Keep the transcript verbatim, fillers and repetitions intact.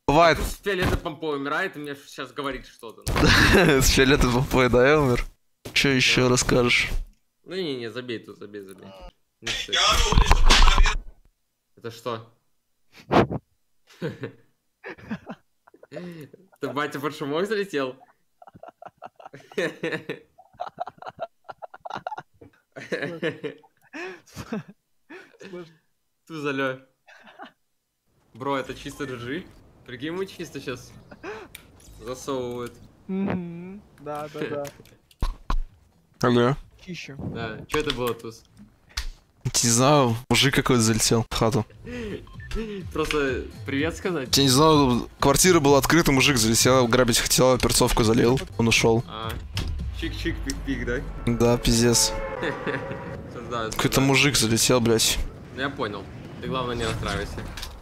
Бывает. С фиолетовой помпой умирает и мне сейчас говорит что-то. С фиолетовой помпой, да, я умер? Че еще расскажешь? Ну не-не, забей тут, забей, забей. Это что? Ты, батя, под шумок залетел? Тузалё. Бро, это чисто джи. Прикинь, ему чисто сейчас засовывают. Да, да, да. Алло. Чище. Да, что это было, Туз? Не знаю, мужик какой-то залетел в хату. Просто привет сказать? Я не знаю, квартира была открыта, мужик залетел, грабить хотел, перцовку залил, он ушел. А, чик-чик, пик-пик, да? Да, пиздец. Какой-то мужик залетел, блядь. Я понял. Ты главное не расстраивайся.